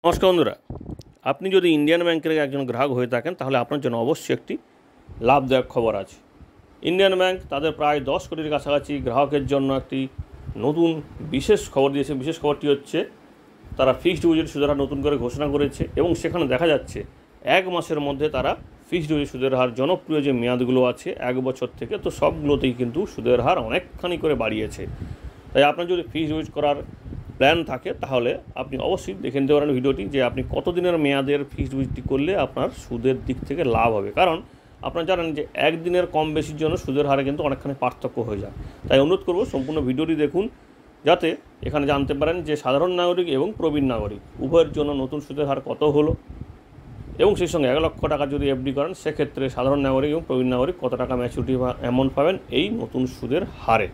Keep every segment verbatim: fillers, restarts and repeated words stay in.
নমস্কার বন্ধুরা, আপনি যদি ইন্ডিয়ান ব্যাংকের একজন গ্রাহক হয়ে থাকেন তাহলে আপনার জন্য অবশ্যই একটি লাভদায়ক খবর আছে। ইন্ডিয়ান ব্যাংক তাদের প্রায় দশ কোটির কাছাকাছি গ্রাহকের জন্য একটি নতুন বিশেষ খবর দিয়েছে। বিশেষ খবরটি হচ্ছে তারা ফিক্সড ডিপোজিট সুদের হার নতুন করে ঘোষণা করেছে এবং সেখানে দেখা যাচ্ছে এক মাসের মধ্যে তারা ফিক্সড ডিপোজিট সুদের হার জনপ্রিয় যে মেয়াদগুলো আছে এক বছর থেকে, তো সবগুলোতেই কিন্তু সুদের হার অনেকখানি করে বাড়িয়েছে। তাই আপনার যদি ফিক্সড ডিপোজিট করার প্ল্যান থাকে তাহলে আপনি অবশ্যই দেখে নিতে পারেন ভিডিওটি, যে আপনি কতদিনের মেয়াদের ফিক্সড ডিপোজিটটি করলে আপনার সুদের দিক থেকে লাভ হবে। কারণ আপনারা জানেন যে একদিনের কম বেশির জন্য সুদের হারে কিন্তু অনেকখানি পার্থক্য হয়ে যায়। তাই অনুরোধ করব সম্পূর্ণ ভিডিওটি দেখুন, যাতে এখানে জানতে পারেন যে সাধারণ নাগরিক এবং প্রবীণ নাগরিক উভয়ের জন্য নতুন সুদের হার কত হলো, এবং সেই সঙ্গে এক লক্ষ টাকা যদি এফডি করেন সেক্ষেত্রে সাধারণ নাগরিক এবং প্রবীণ নাগরিক কত টাকা ম্যাচুরিটি অ্যামাউন্ট পাবেন এই নতুন সুদের হারে।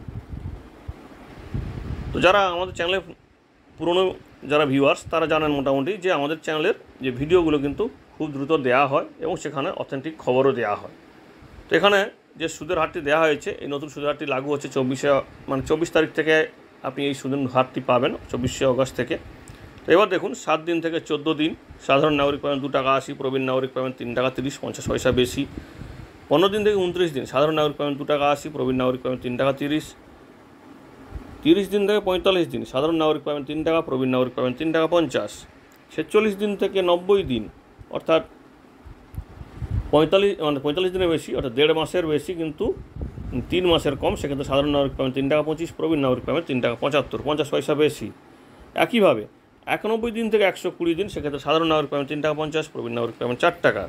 তো যারা আমাদের চ্যানেলে পুরনো যারা ভিউয়ার্স তারা জানেন মোটামুটি যে আমাদের চ্যানেলের যে ভিডিওগুলো কিন্তু খুব দ্রুত দেওয়া হয় এবং সেখানে অথেন্টিক খবরও দেওয়া হয়। তো এখানে যে সুদের হারটি দেওয়া হয়েছে, এই নতুন সুদের হারটি লাগু হচ্ছে চব্বিশে মানে চব্বিশ তারিখ থেকে আপনি এই সুদের হারটি পাবেন, চব্বিশে অগস্ট থেকে। তো এবার দেখুন, সাত দিন থেকে চোদ্দো দিন সাধারণ নাগরিক পাবেন দু টাকা আশি, প্রবীণ নাগরিক পাবেন তিন টাকা তিরিশ পঞ্চাশ পয়সা বেশি। পনেরো দিন থেকে উনত্রিশ দিন সাধারণ নাগরিক পাবেন দু টাকা আশি, প্রবীণ নাগরিক পাবেন তিন টাকা তিরিশ। তিরিশ দিন থেকে পঁয়তাল্লিশ দিন সাধারণ নাগরিক পাবেন তিন টাকা, প্রবীণ নাগরিক পাবেন তিন টাকা পঞ্চাশ। ছেচল্লিশ দিন থেকে নব্বই দিন অর্থাৎ পঁয়তাল্লিশ মানে পঁয়তাল্লিশ দিনের বেশি অর্থাৎ দেড় মাসের বেশি কিন্তু তিন মাসের কম, সেক্ষেত্রে সাধারণ নাগরিক পাবেন তিন টাকা পঁচিশ, প্রবীণ নাগরিক পাবেন তিন টাকা পঁচাত্তর পঞ্চাশ পয়সা বেশি। একইভাবে একানব্বই দিন থেকে একশো কুড়ি দিন সেক্ষেত্রে সাধারণ নাগরিক পাবেন তিন টাকা পঞ্চাশ, প্রবীণ নাগরিক পাবেন চার টাকা।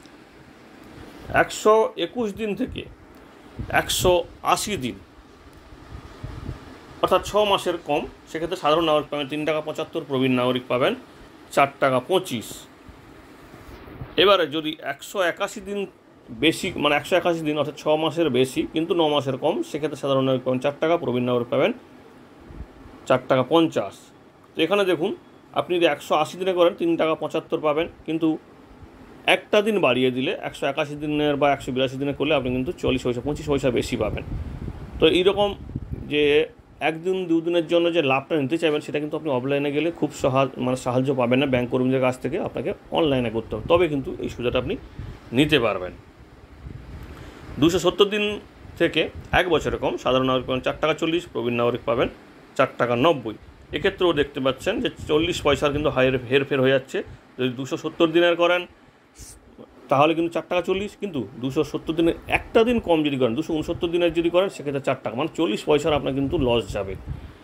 একশো একুশ দিন থেকে একশো আশি দিন অর্থাৎ ছ মাসের কম, সেক্ষেত্রে সাধারণ নাগরিক পাবেন তিন টাকা পঁচাত্তর, প্রবীণ নাগরিক পাবেন চার টাকা পঁচিশ। এবারে যদি একশো একাশি দিন বেশি মানে একশো একাশি দিন অর্থাৎ ছ মাসের বেশি কিন্তু ন মাসের কম, সেক্ষেত্রে সাধারণ নাগরিক পাবেন চার টাকা, প্রবীণ নাগরিক পাবেন চার টাকা পঞ্চাশ। তো এখানে দেখুন, আপনি যদি একশো আশি দিনে করেন তিন টাকা পঁচাত্তর পাবেন, কিন্তু একটা দিন বাড়িয়ে দিলে একশো একাশি দিনের বা একশো বিরাশি দিনে করলে আপনি কিন্তু চল্লিশ পয়সা পঁচিশ পয়সা বেশি পাবেন। তো এইরকম যে একদিন দুদিনের জন্য যে লাভটা নিতে চাইবেন সেটা কিন্তু আপনি অফলাইনে গেলে খুব সহজ মানে সাহায্য পাবেন না ব্যাংক কর্মীদের কাছ থেকে, আপনাকে অনলাইনে করতে হবে, তবে কিন্তু এই সুবিধাটা আপনি নিতে পারবেন। দুশো সত্তর দিন থেকে এক বছরে কম সাধারণ নাগরিক পাবেন চার টাকা চল্লিশ, প্রবীণ নাগরিক পাবেন চার টাকা নব্বই। এক্ষেত্রেও দেখতে পাচ্ছেন যে চল্লিশ পয়সার কিন্তু হায়ের হেরফের হয়ে যাচ্ছে। যদি দুশো সত্তর দিনের করেন তাহলে কিন্তু চার টাকা চল্লিশ, কিন্তু দুশো সত্তর দিনের একটা দিন কম যদি করেন দুশো উনসত্তর দিনের যদি করেন সেক্ষেত্রে চার টাকা মানে চল্লিশ পয়সার আপনার কিন্তু লস যাবে।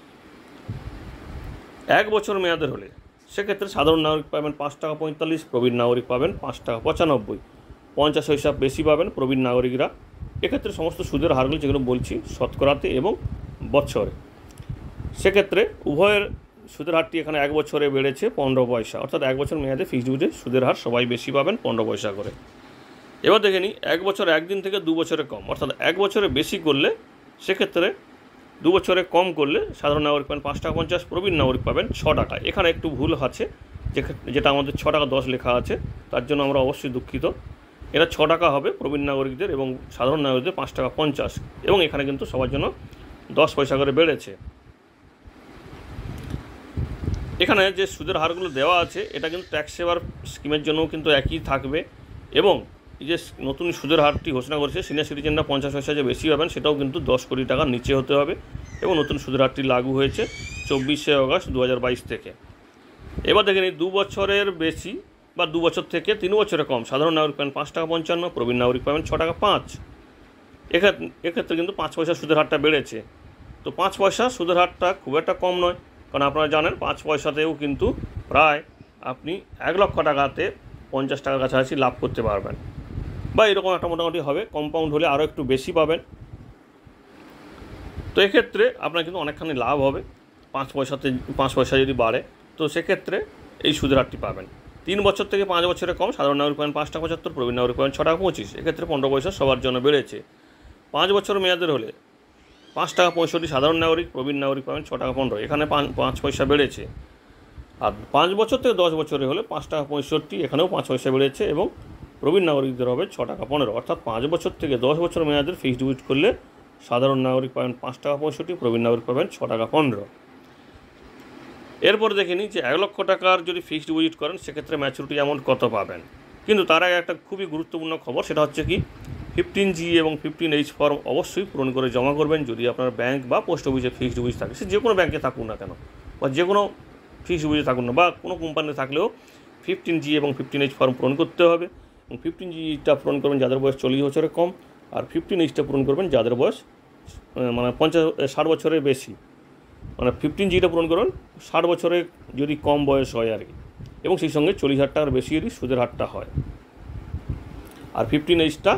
এক বছর মেয়াদের হলে সেক্ষেত্রে সাধারণ নাগরিক পাবেন পাঁচ টাকা পঁয়তাল্লিশ, প্রবীণ নাগরিক পাবেন পাঁচ টাকা পঁচানব্বই, পঞ্চাশ পয়সা বেশি পাবেন প্রবীণ নাগরিকরা। এক্ষেত্রে সমস্ত সুদের হারগুলো যেগুলো বলছি শতকরাতে এবং বছরে, সেক্ষেত্রে উভয়ের সুদের হারটি এখানে এক বছরে বেড়েছে পনেরো পয়সা, অর্থাৎ এক বছর মেয়াদে ফিক্সড ডিপোজিটে সুদের হার সবাই বেশি পাবেন পনেরো পয়সা করে। এবার দেখে নিই, এক বছর একদিন থেকে দু বছরে কম, অর্থাৎ এক বছরে বেশি করলে সেক্ষেত্রে দু বছরে কম করলে সাধারণ নাগরিক পাবেন পাঁচ টাকা পঞ্চাশ, প্রবীণ নাগরিক পাবেন ছ টাকা। এখানে একটু ভুল আছে, যেটা আমাদের ছ টাকা দশ লেখা আছে, তার জন্য আমরা অবশ্যই দুঃখিত। এটা ছ টাকা হবে প্রবীণ নাগরিকদের এবং সাধারণ নাগরিকদের পাঁচ টাকা পঞ্চাশ, এবং এখানে কিন্তু সবার জন্য দশ পয়সা করে বেড়েছে। এখানে যে সুদের হারগুলো দেওয়া আছে এটা কিন্তু ট্যাক্স সেভার স্কিমের জন্যও কিন্তু একই থাকবে, এবং এই যে নতুন সুদের হারটি ঘোষণা করেছে সিনিয়র সিটিজেনরা পঞ্চাশ পয়সা যে বেশি পাবেন সেটাও কিন্তু দশ কোটি টাকার নিচে হতে হবে, এবং নতুন সুদের হারটি লাগু হয়েছে চব্বিশে অগস্ট দু হাজার বাইশ থেকে। এবার দেখে নিই, দু বছরের বেশি বা দু বছর থেকে তিন বছরে কম সাধারণ নাগরিক পাবেন পাঁচ টাকা পঞ্চান্ন, প্রবীণ নাগরিক পাবেন ছ টাকা পাঁচ। এক্ষেত্রে এক্ষেত্রে কিন্তু পাঁচ পয়সা সুদের হারটা বেড়েছে। তো পাঁচ পয়সা সুদের হারটা খুব একটা কম নয়, কারণ আপনারা জানেন পাঁচ পয়সাতেও কিন্তু প্রায় আপনি এক লক্ষ টাকাতে পঞ্চাশ টাকার কাছাকাছি লাভ করতে পারবেন, বা এরকম একটা মোটামুটি হবে। কম্পাউন্ড হলে আরও একটু বেশি পাবেন। তো এক্ষেত্রে আপনার কিন্তু অনেকখানি লাভ হবে পাঁচ পয়সাতে, পাঁচ পয়সা যদি বাড়ে তো সেক্ষেত্রে এই সুদের হারটি পাবেন। তিন বছর থেকে পাঁচ বছরে কম সাধারণ নাগরিক পাবেন পাঁচ টাকা পঁচাত্তর, প্রবীণ নাগরিক পাবেন ছ টাকা পঁচিশ। এক্ষেত্রে পনেরো পয়সা সবার জন্য বেড়েছে। পাঁচ বছর মেয়াদের হলে পাঁচ টাকা পঁয়ষট্টি সাধারণ নাগরিক, প্রবীণ নাগরিক পাবেন ছ টাকা পনেরো, এখানে পাঁচ পয়সা বেড়েছে। আর পাঁচ বছর থেকে দশ বছরে হলে পাঁচ টাকা পঁয়ষট্টি, এখানেও পাঁচ পয়সা বেড়েছে, এবং প্রবীণ নাগরিকদের হবে ছ টাকা পনেরো। অর্থাৎ পাঁচ বছর থেকে দশ বছর মেয়াদের ফিক্সড ডিপোজিট করলে সাধারণ নাগরিক পাবেন পাঁচ টাকা পঁয়ষট্টি, প্রবীণ নাগরিক পাবেন ছ টাকা পনেরো। এরপর দেখে নিই যে এক লক্ষ টাকার যদি ফিক্সড ডিপোজিট করেন সেক্ষেত্রে ম্যাচুরিটি অ্যামাউন্ট কত পাবেন। কিন্তু তার আগে একটা খুবই গুরুত্বপূর্ণ খবর, সেটা হচ্ছে কি ফিফটিন জি এবং ফিফটিন এইচ ফর্ম অবশ্যই পূরণ করে জমা করবেন যদি আপনার ব্যাংক বা পোস্ট অফিসে ফিক্সড ডিপোজিট থাকে, সে যে কোনো ব্যাংকে থাকুন না কেন বা যে কোনো ফিক্সড ডিপোজিট থাকুন না বা কোনো কোম্পানিতে থাকলেও ফিফটিন জি এবং ফিফটিন এইচ ফর্ম পূরণ করতে হবে। এবং ফিফটিন জিটা পূরণ করবেন যাদের বয়স চল্লিশ বছরের কম, আর ফিফটিন এইচটা পূরণ করবেন যাদের বয়স মানে পঞ্চাশ ষাট বছরের বেশি, মানে ফিফটিন জিটা পূরণ করুন ষাট বছরের যদি কম বয়স হয় আর কি, এবং সেই সঙ্গে চল্লিশ হাজার টাকার বেশি যদি সুদের হারটা হয়। আর ফিফটিন এইচটা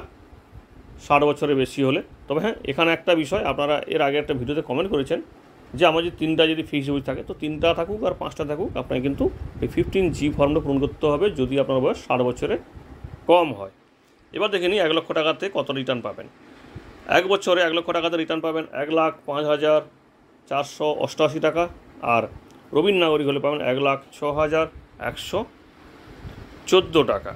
ষাট বছরের বেশি হলে। তবে হ্যাঁ, এখানে একটা বিষয়, আপনারা এর আগে একটা ভিডিওতে কমেন্ট করেছেন যে আমার যদি তিনটা যদি ফিক্সড ডিপোজিট থাকে তো তিনটা থাকুক আর পাঁচটা থাকুক, আপনাকে কিন্তু এই ফিফটিন জি ফর্মটা পূরণ করতে হবে যদি আপনার বয়স ষাট বছরের কম হয়। এবার দেখে নিই এক লক্ষ টাকাতে কত রিটার্ন পাবেন। এক বছরে এক লক্ষ টাকাতে রিটার্ন পাবেন এক লাখ পাঁচ হাজার চারশো অষ্টআশি টাকা, আর প্রবীণ নাগরিক হলে পাবেন এক লাখ ছ হাজার একশো চোদ্দো টাকা।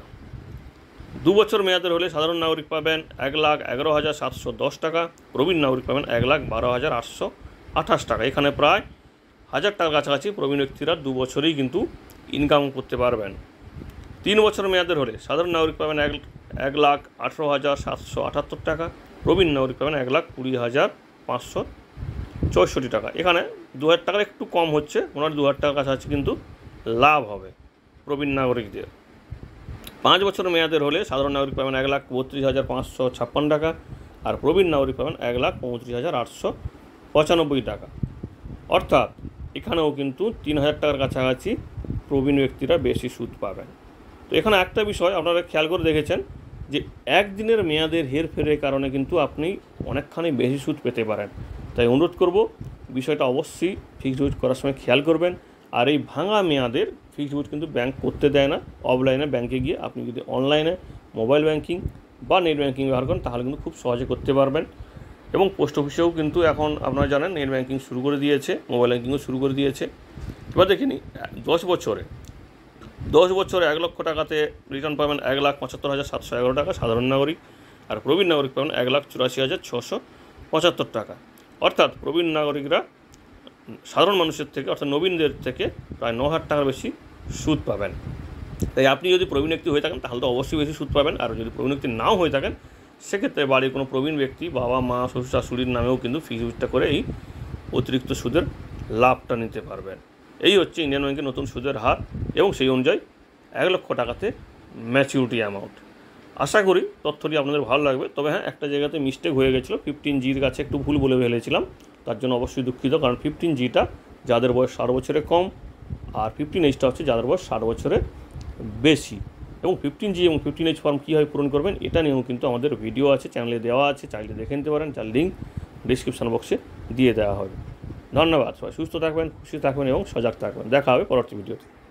দু বছর মেয়াদের হলে সাধারণ নাগরিক পাবেন এক লাখ এগারো হাজার সাতশো দশ টাকা, প্রবীণ নাগরিক পাবেন এক লাখ বারো হাজার আটশো আঠাশ টাকা। এখানে প্রায় হাজার টাকার কাছাকাছি প্রবীণ ব্যক্তিরা দু বছরেই কিন্তু ইনকাম করতে পারবেন। তিন বছর মেয়াদের হলে সাধারণ নাগরিক পাবেন এক এক লাখ আঠেরো হাজার সাতশো আটাত্তর টাকা, প্রবীণ নাগরিক পাবেন এক লাখ কুড়ি হাজার পাঁচশো চৌষট্টি টাকা। এখানে দু হাজার টাকার একটু কম হচ্ছে, মোটামুটি দু হাজার টাকার কাছাকাছি কিন্তু লাভ হবে প্রবীণ নাগরিকদের। পাঁচ বছর মেয়াদের হলে সাধারণ নাগরিক পাবেন এক লাখ বত্রিশ হাজার পাঁচশো ছাপ্পান্ন টাকা, আর প্রবীণ নাগরিক পাবেন এক লাখ পঁয়ত্রিশ হাজার আটশো পঁচানব্বই টাকা। অর্থাৎ এখানেও কিন্তু তিন হাজার টাকার কাছাকাছি প্রবীণ ব্যক্তিরা বেশি সুদ পাবেন। তো এখানে একটা বিষয় আপনারা খেয়াল করে দেখেছেন যে একদিনের মেয়াদের হেরফেরের কারণে কিন্তু আপনি অনেকখানি বেশি সুদ পেতে পারেন। তাই অনুরোধ করব বিষয়টা অবশ্যই ফিক্সড ডিপোজিট করার সময় খেয়াল করবেন। আর এই ভাঙা মেয়াদের ফিক্সড ডিপোজিট কিন্তু ব্যাংক করতে দেয় না। অফলাইনে ব্যাংকে গিয়ে আপনি যদি অনলাইনে মোবাইল ব্যাংকিং বা নেট ব্যাংকিং ব্যবহার করেন তাহলে কিন্তু খুব সহজে করতে পারবেন। এবং পোস্ট অফিসেও কিন্তু এখন আপনারা জানেন নেট ব্যাংকিং শুরু করে দিয়েছে, মোবাইল ব্যাংকিংও শুরু করে দিয়েছে। এবার দেখিনি দশ বছরে দশ বছরে এক লক্ষ টাকাতে রিটার্ন পাবেন এক লাখ পঁচাত্তর হাজার সাতশো এগারো টাকা সাধারণ নাগরিক, আর প্রবীণ নাগরিক পাবেন এক লাখ চুরাশি হাজার ছশো পঁচাত্তর টাকা। অর্থাৎ প্রবীণ নাগরিকরা সাধারণ মানুষের থেকে অর্থাৎ নবীনদের থেকে প্রায় ন হাজার টাকার বেশি সুদ পাবেন। তাই আপনি যদি প্রবীণ ব্যক্তি হয়ে থাকেন তাহলে তো অবশ্যই বেশি সুদ পাবেন, আর যদি প্রবীণ ব্যক্তি নাও হয়ে থাকেন সেক্ষেত্রে বাড়ির কোনো প্রবীণ ব্যক্তি বাবা মা শ্বশুর শাশুড়ির নামেও কিন্তু ফিক্সড ডিপোজিটটা করে এই অতিরিক্ত সুদের লাভটা নিতে পারবেন। এই হচ্ছে ইন্ডিয়ান ব্যাংকের নতুন সুদের হার এবং সেই অনুযায়ী এক লক্ষ টাকাতে ম্যাচিউরিটি অ্যামাউন্ট। আশা করি তথ্যটি আপনাদের ভালো লাগবে। তবে হ্যাঁ, একটা জায়গাতে মিস্টেক হয়ে গেছিলো, ফিফটিন জির কাছে একটু ভুল বলে ফেলেছিলাম, তার জন্য অবশ্যই দুঃখিত। কারণ ফিফটিন জিটা যাদের বয়স ষাট বছরের কম, আর ফিফটিন এইচটা হচ্ছে যাদের বয়স ষাট বছরের বেশি। এবং ফিফটিন জি এবং ফিফটিন এইচ ফর্ম কীভাবে পূরণ করবেন এটা নিয়েও কিন্তু আমাদের ভিডিও আছে, চ্যানেলে দেওয়া আছে, চাইলে দেখে নিতে পারেন, যার লিঙ্ক ডিসক্রিপশন বক্সে দিয়ে দেওয়া হবে। ধন্যবাদ। সবাই সুস্থ থাকবেন, খুশি থাকবেন এবং সজাগ থাকবেন। দেখা হবে পরবর্তী ভিডিওতে।